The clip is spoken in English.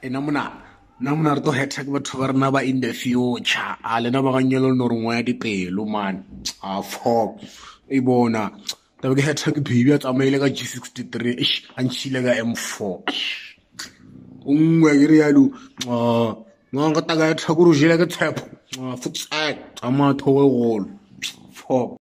namuna re to hetha ke batho ba rena ba in the future a lena ba ganyelo no re ngwa ya dipelo man a fuck e bona ta ke hetha ke baby a tsamaile ka G63 a ntshile ka M4 ungwe ke re yalo ngaka ta ga hetha go re jele ke tshepo futsa tsamaya thowe golo fuck